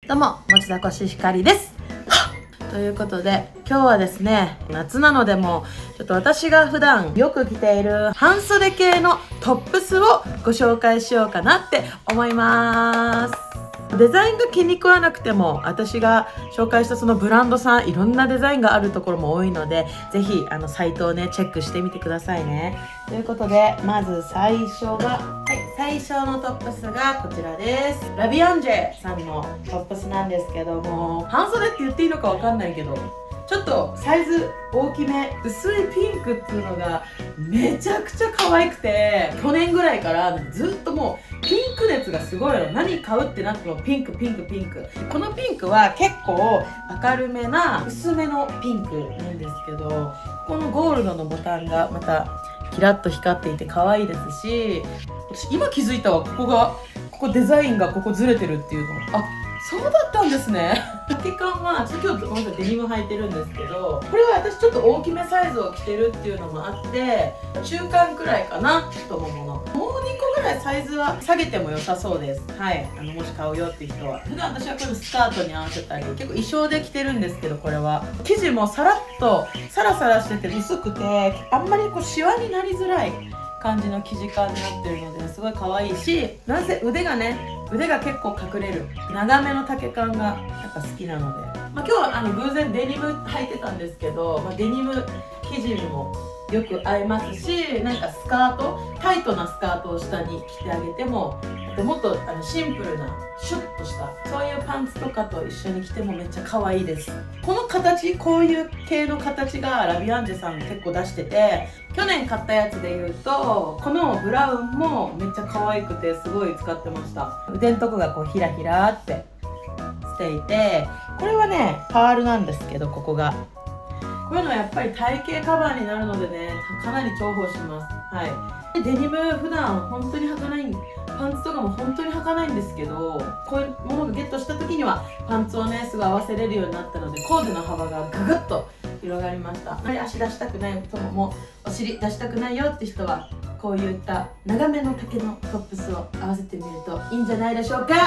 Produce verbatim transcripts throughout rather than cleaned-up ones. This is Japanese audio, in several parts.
どうも、持田コシヒカリです。ということで、今日はですね、夏なのでもちょっと私が普段よく着ている半袖系のトップスをご紹介しようかなって思います。デザインが気に食わなくても、私が紹介したそのブランドさん、いろんなデザインがあるところも多いので、ぜひあのサイトをねチェックしてみてくださいね。ということで、まず最初が、はい、最初のトップスがこちらです。ラビアンジェさんのトップスなんですけども、半袖って言っていいのかわかんないけど、ちょっとサイズ大きめ、薄いピンクっていうのがめちゃくちゃ可愛くて、去年ぐらいからずっともうピンク熱がすごいの。何買うってなってもピンクピンクピンク。このピンクは結構明るめな薄めのピンクなんですけど、このゴールドのボタンがまたキラッと光っていて可愛いですし、私今気づいたわ。ここがここデザインがここずれてるっていうの。あ、そうだったんですね。丈感はちょっと今日ごめんなさい、デニム履いてるんですけど、これは私ちょっと大きめサイズを着てるっていうのもあって、中間くらいかな、太ももの。もうにこぐらいサイズは下げても良さそうです。はい、あのもし買うよっていう人は。普段私はこれスカートに合わせたり、結構衣装で着てるんですけど、これは生地もさらっとサラサラしてて薄くて、あんまりこうシワになりづらい感じの生地感になってるのですごい可愛いし、なぜ腕がね腕が結構隠れる長めの丈感がやっぱ好きなので、まあ、今日はあの偶然デニム履いてたんですけど、まあ、デニム生地にもよく合いますし、なんかスカートタイトなスカートを下に着てあげても、あともっとあのシンプルなシュッとしたそういうパンツとかと一緒に着てもめっちゃ可愛いです。この形、こういう系の形がラビアンジェさん結構出してて、去年買ったやつでいうとこのブラウンもめっちゃ可愛くてすごい使ってました。腕のとこがこうヒラヒラってしていて、これはねパールなんですけど、ここがこういうのはやっぱり体型カバーになるのでね、かなり重宝します。はい。でデニム普段本当に履かない、パンツとかも本当に履かないんですけど、こういうものがゲットした時にはパンツをねすぐ合わせれるようになったので、コーデの幅がググッと広がりました。あまり足出したくない人も、もうお尻出したくないよって人はこういった長めの丈のトップスを合わせてみるといいんじゃないでしょうか。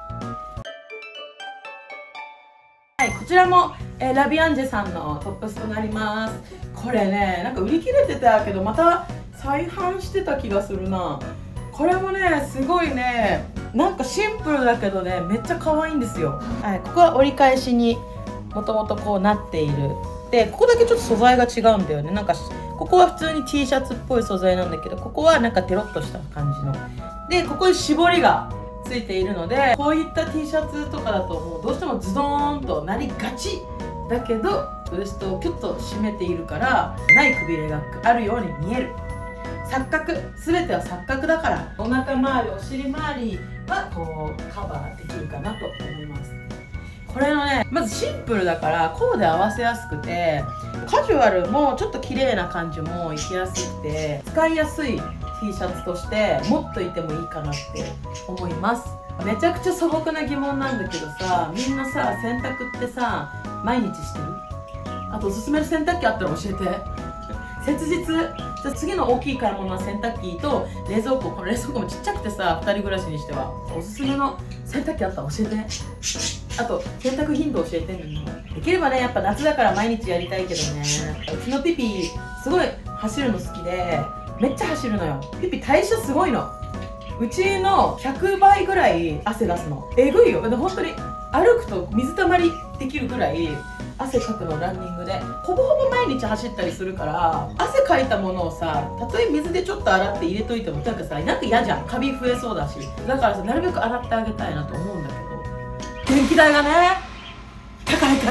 はい、こちらも、えー、ラビアンジェさんのトップスとなります。これね、なんか売り切れてたけどまた再販してた気がするな。これもねすごいね、なんかシンプルだけどねめっちゃ可愛いんですよ。はい、ここは折り返しにもともとこうなっている。でここだけちょっと素材が違うんだよね。なんかここは普通に T シャツっぽい素材なんだけど、ここはなんかテロッとした感じので、ここに絞りがついているので、こういった T シャツとかだともうどうしてもズドーンとなりがちだけど、ウエストをキュッと締めているからないくびれがあるように見える。錯覚、全ては錯覚だから、お腹周りお尻周りはこうカバーできるかなと思います。これのね、まずシンプルだからコーデ合わせやすくて、カジュアルもちょっと綺麗な感じもいきやすくて、使いやすい T シャツとして持っといてもいいかなって思います。めちゃくちゃ素朴な疑問なんだけどさ、みんなさ洗濯ってさ毎日してる？あとおすすめの洗濯機あったら教えて。切実。じゃあ次の大きい買い物は洗濯機と冷蔵庫。この冷蔵庫もちっちゃくてさ、ふたり暮らしにしてはおすすめの洗濯機あったら教えて。あと洗濯頻度教えてみんな。できればね、やっぱ夏だから毎日やりたいけどね。うちのピピすごい走るの好きでめっちゃ走るのよ。ピピ代謝すごいの。うちのひゃくばいぐらい汗出すの。えぐいよ。で本当に歩くと水たまりできるぐらい汗かくの。ランニングでほぼほぼ毎日走ったりするから、汗かいたものをさ、たとえ水でちょっと洗って入れといてもなんかさ、なんか嫌じゃん。カビ増えそうだし。だからさ、なるべく洗ってあげたいなと思うんだけど、電気代がね高いから。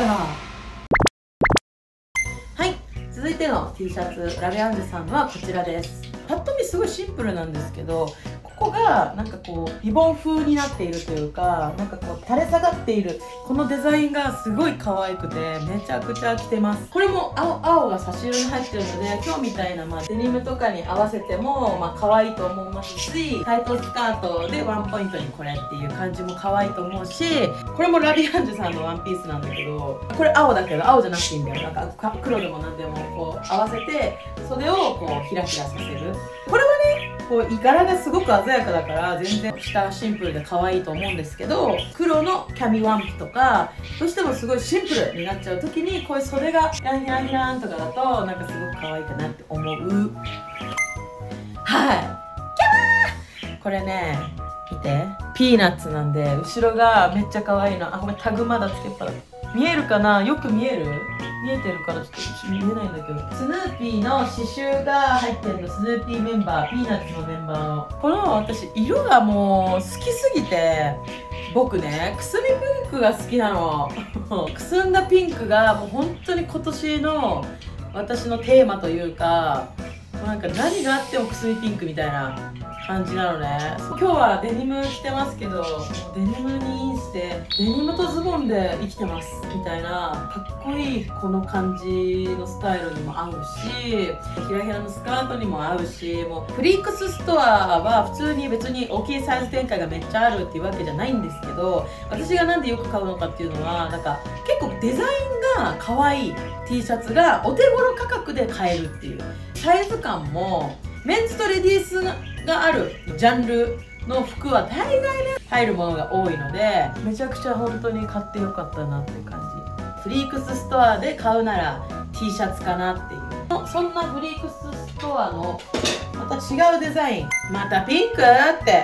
はい、続いての T シャツ、ラビアンジェさんはこちらです。パッと見すごいシンプルなんですけど、ここがなんかこうリボン風になっているというか、なんかこう垂れ下がっているこのデザインがすごい可愛くてめちゃくちゃ着てます。これも青青が差し色に入ってるので、今日みたいな、まあ、デニムとかに合わせてもまあ可愛いと思いますし、タイトスカートでワンポイントにこれっていう感じも可愛いと思うし、これもラビアンジェさんのワンピースなんだけど、これ青だけど青じゃなくていいんだよ。なんか黒でも何でもこう合わせて袖をこうヒラヒラさせる。これはねこう柄がすごく鮮やかだから全然下シンプルで可愛いと思うんですけど、黒のキャミワンピとかどうしてもすごいシンプルになっちゃう時にこういう袖がヒランヒランヒランとかだとなんかすごく可愛いかなって思う。はいキャーこれね見てピーナッツなんで後ろがめっちゃ可愛いの。あごめんタグまだつけっぱだ。見えるかな、よく見える見えてるからちょっと見えないんだけど、スヌーピーの刺繍が入ってるの。スヌーピーメンバー、ピーナッツのメンバーのこの私色がもう好きすぎて、僕ねくすみピンクが好きなのくすんだピンクがもう本当に今年の私のテーマというか、なんか何があってもくすみピンクみたいな感じなのね。今日はデニム着てますけど、デニムにインしてデニムとズボンで生きてますみたいなかっこいいこの感じのスタイルにも合うし、ひらひらのスカートにも合うし、もうフリークスストアは普通に別に大きいサイズ展開がめっちゃあるっていうわけじゃないんですけど、私がなんでよく買うのかっていうのはなんか結構デザインが可愛い T シャツがお手頃価格で買えるっていう、サイズ感もメンズとレディースがあるジャンルの服は大概ね入るものが多いので、めちゃくちゃ本当に買ってよかったなっていう感じ。フリークスストアで買うなら T シャツかなっていう、そんなフリークスストアのまた違うデザイン、またピンクって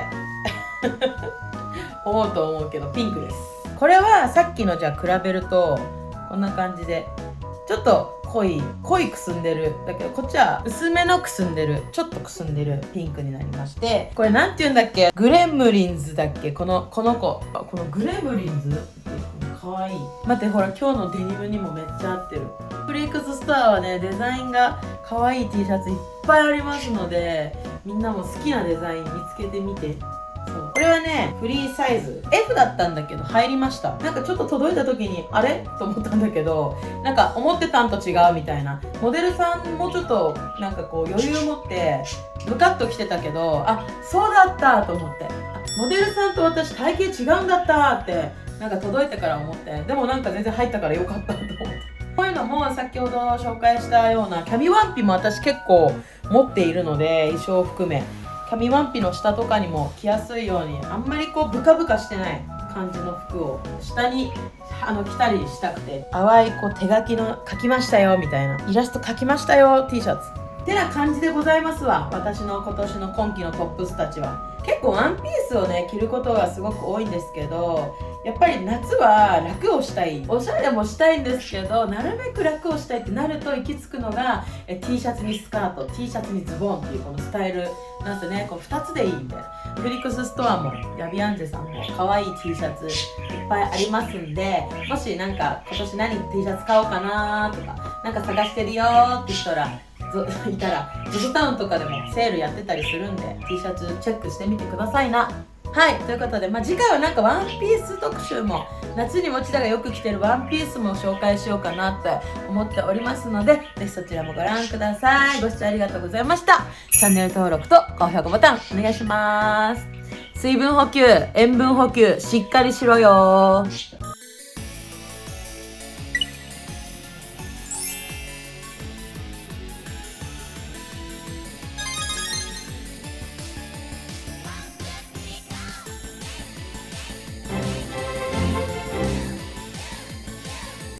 思うと思うけどピンクです。これはさっきのじゃあ比べるとこんな感じでちょっと濃い濃いくすんでるだけど、こっちは薄めのくすんでるちょっとくすんでるピンクになりまして、これなんて言うんだっけ、グレムリンズだっけ、このこの子、このグレムリンズってかわいい。待ってほら今日のデニムにもめっちゃ合ってる。フリークスストアはねデザインがかわいい T シャツいっぱいありますので、みんなも好きなデザイン見つけてみて。そうこれはねフリーサイズ エフ だったんだけど入りました。なんかちょっと届いた時にあれと思ったんだけど、なんか思ってたんと違うみたいな、モデルさんもちょっとなんかこう余裕持ってムカッと来てたけど、あそうだったと思って、あモデルさんと私体型違うんだったってなんか届いてから思って、でもなんか全然入ったからよかったと思って。こういうのも先ほど紹介したようなキャミワンピも私結構持っているので、衣装含めキャミワンピの下とかにも着やすいように、あんまりこうブカブカしてない感じの服を下にあの着たりしたくて、淡いこう手書きの描きましたよみたいな、イラスト描きましたよ T シャツってな感じでございますわ。私の今年の今季のトップスたちは結構ワンピースをね着ることがすごく多いんですけど、やっぱり夏は楽をしたい、おしゃれもしたいんですけど、なるべく楽をしたいってなると行き着くのがえ T シャツにスカート、 T シャツにズボンっていうこのスタイルなんですね。このふたつでいいみたいな。フリックスストアもヤビアンジェさんも可愛い T シャツいっぱいありますんで、もしなんか今年何 T シャツ買おうかなとかなんか探してるよーって人らいたら ゾゾ タウンとかでもセールやってたりするんで T シャツチェックしてみてくださいな。はい、ということで、まあ、次回はなんかワンピース特集も、夏にもちだがよく着てるワンピースも紹介しようかなって思っておりますので、ぜひそちらもご覧ください。ご視聴ありがとうございました。チャンネル登録と高評価ボタンお願いします。水分補給、塩分補給しっかりしろよー。